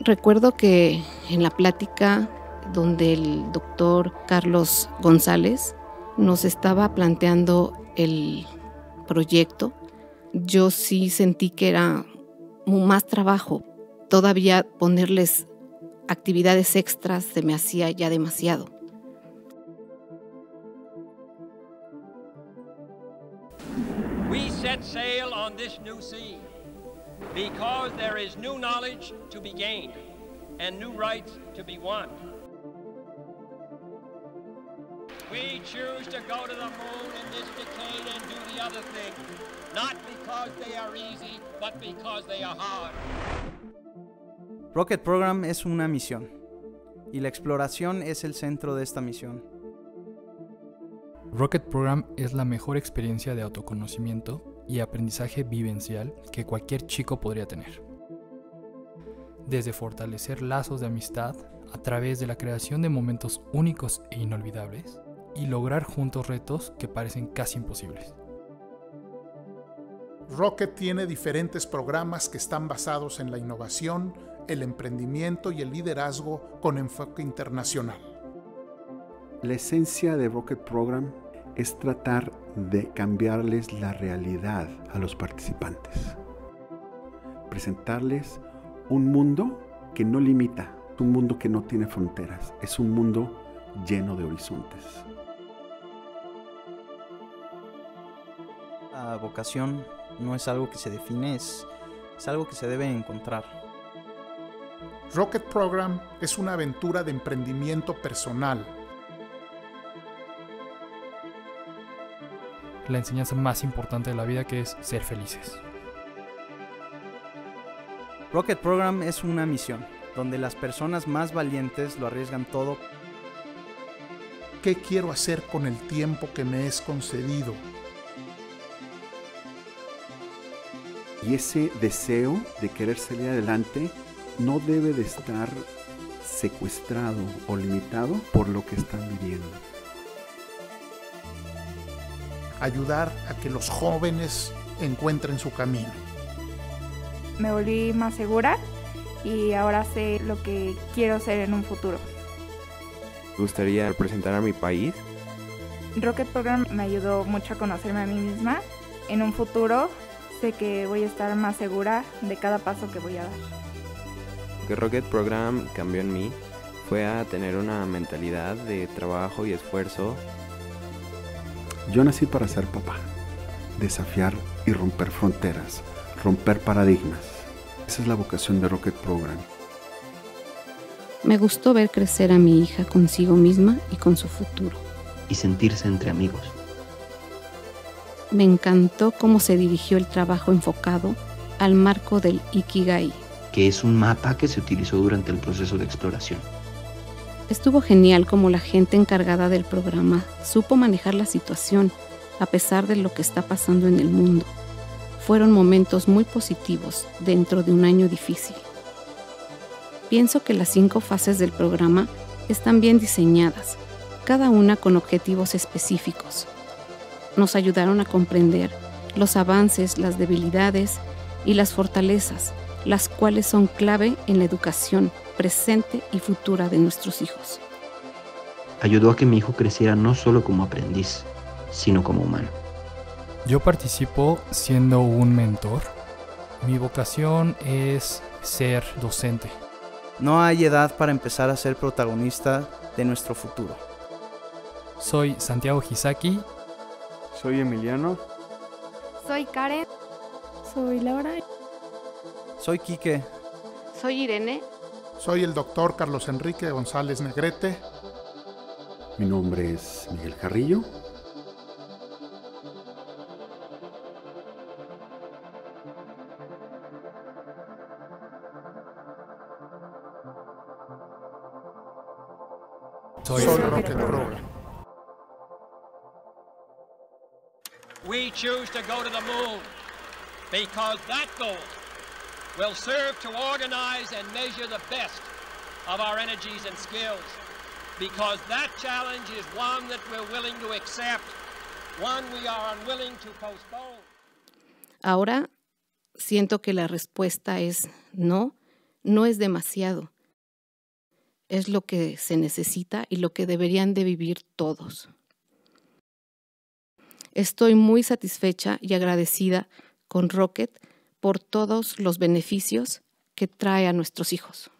Recuerdo que en la plática donde el doctor Carlos González nos estaba planteando el proyecto, yo sí sentí que era más trabajo. Todavía ponerles actividades extras se me hacía ya demasiado. We set sail on this new sea because there is new knowledge to be gained and new rights to be won. We choose to go to the moon in this decade and do the other thing, not because they are easy, but because they are hard. Rocket Program es una misión, y la exploración es el centro de esta misión. Rocket Program es la mejor experiencia de autoconocimiento y aprendizaje vivencial que cualquier chico podría tener. Desde fortalecer lazos de amistad a través de la creación de momentos únicos e inolvidables y lograr juntos retos que parecen casi imposibles. Rocket tiene diferentes programas que están basados en la innovación, el emprendimiento y el liderazgo con enfoque internacional. La esencia de Rocket Program es tratar de cambiarles la realidad a los participantes. Presentarles un mundo que no limita, un mundo que no tiene fronteras, es un mundo lleno de horizontes. La vocación no es algo que se define, es algo que se debe encontrar. Rocket Program es una aventura de emprendimiento personal. La enseñanza más importante de la vida, que es ser felices. Rocket Program es una misión, donde las personas más valientes lo arriesgan todo. ¿Qué quiero hacer con el tiempo que me es concedido? Y ese deseo de querer salir adelante no debe de estar secuestrado o limitado por lo que están viviendo. Ayudar a que los jóvenes encuentren su camino. Me volví más segura y ahora sé lo que quiero ser en un futuro. Me gustaría representar a mi país. Rocket Program me ayudó mucho a conocerme a mí misma. En un futuro sé que voy a estar más segura de cada paso que voy a dar. Lo que Rocket Program cambió en mí fue a tener una mentalidad de trabajo y esfuerzo. Yo nací para ser papá, desafiar y romper fronteras, romper paradigmas. Esa es la vocación de Rocket Program. Me gustó ver crecer a mi hija consigo misma y con su futuro. Y sentirse entre amigos. Me encantó cómo se dirigió el trabajo enfocado al marco del Ikigai, que es un mapa que se utilizó durante el proceso de exploración. Estuvo genial cómo la gente encargada del programa supo manejar la situación a pesar de lo que está pasando en el mundo. Fueron momentos muy positivos dentro de un año difícil. Pienso que las 5 fases del programa están bien diseñadas, cada una con objetivos específicos. Nos ayudaron a comprender los avances, las debilidades y las fortalezas, las cuales son clave en la educación presente y futura de nuestros hijos. Ayudó a que mi hijo creciera no solo como aprendiz, sino como humano. Yo participo siendo un mentor. Mi vocación es ser docente. No hay edad para empezar a ser protagonista de nuestro futuro. Soy Santiago Hisaki. Soy Emiliano. Soy Karen. Soy Laura. Soy Quique. Soy Irene. Soy el doctor Carlos Enrique González Negrete. Mi nombre es Miguel Carrillo. Soy Rocket Program. We choose to go to the moon because that goal will serve to organize and measure the best of our energies and skills, because that challenge is one that we're willing to accept, one we are unwilling to postpone. Ahora siento que la respuesta es no, no es demasiado. Es lo que se necesita y lo que deberían de vivir todos. Estoy muy satisfecha y agradecida con Rocket por todos los beneficios que trae a nuestros hijos.